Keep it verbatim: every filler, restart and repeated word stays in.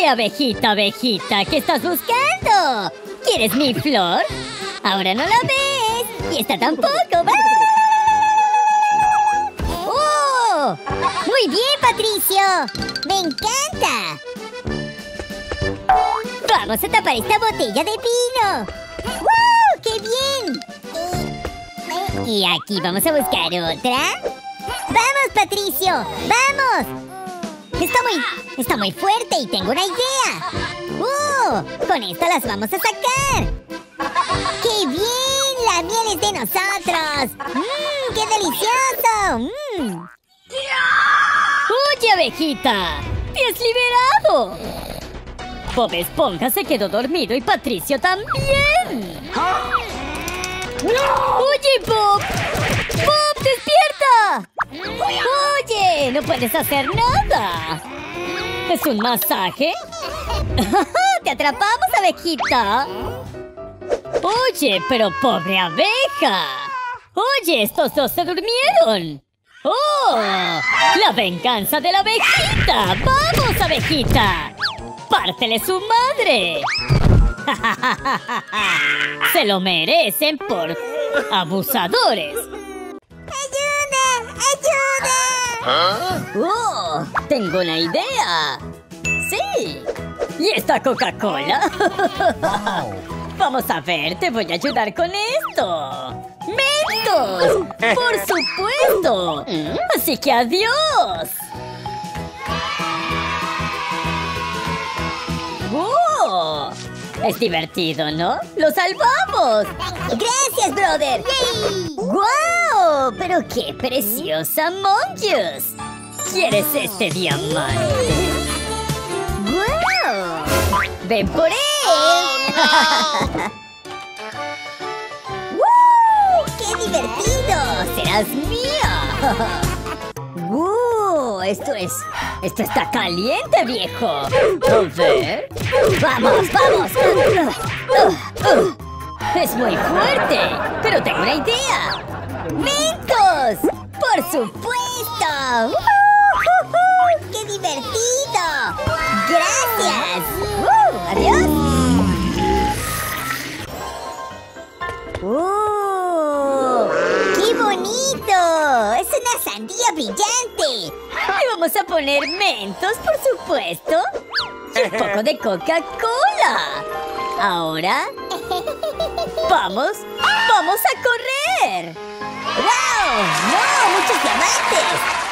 Oye, abejita, abejita, ¿qué estás buscando? ¿Quieres mi flor? Ahora no la ves. Y esta tampoco. ¡Oh! Muy bien, Patricio. ¡Me encanta! Vamos a tapar esta botella de vino. ¡Wow! ¡Qué bien! Y aquí vamos a buscar otra. ¡Vamos, Patricio! ¡Vamos! Está muy, está muy fuerte y tengo una idea. ¡Uh! Con esta las vamos a sacar. ¡Qué bien! ¡La miel es de nosotros! ¡Mmm! ¡Qué delicioso! ¡Mmm! Oye, abejita, te has liberado. Bob Esponja se quedó dormido y Patricio también. Oye, Bob. ¡Bob, despierta! Oye, no puedes hacer nada. ¿Es un masaje? ¡Te atrapamos, abejita! Oye, pero pobre abeja. Oye, estos dos se durmieron. ¡Oh! ¡La venganza de la abejita! ¡Vamos, abejita! ¡Pártele su madre! ¡Se lo merecen por abusadores! ¡Ayuda! ¡Ayuda! ¡Oh! ¡Tengo una idea! ¡Sí! ¿Y esta Coca-Cola? Vamos a ver, te voy a ayudar con esto. ¡Mentos! ¡Por supuesto! Así que adiós. ¡Oh! Es divertido, ¿no? ¡Lo salvamos! ¡Gracias, brother! ¡Yay! ¡Guau! ¡Pero qué preciosa Monjus! ¿Quieres este diamante? ¡Guau! ¡Ven por él! ¡Oh, no! ¡Woo! ¡Qué divertido! ¡Serás mía! ¡Uh! Esto es... Esto está caliente, viejo. A ver... ¡Vamos, vamos! Uh, uh, uh. Es muy fuerte, pero tengo una idea. ¡Mentos! ¡Por supuesto! ¡Uh, uh, uh! ¡Qué divertido! ¡Gracias! Uh, ¡Adiós! ¡Oh! ¡Qué bonito! ¡Es una sandía brillante! Le vamos a poner mentos, por supuesto. Y un poco de Coca-Cola. Ahora... ¡Vamos! ¡Vamos a correr! ¡Wow! ¡No! ¡Muchos diamantes!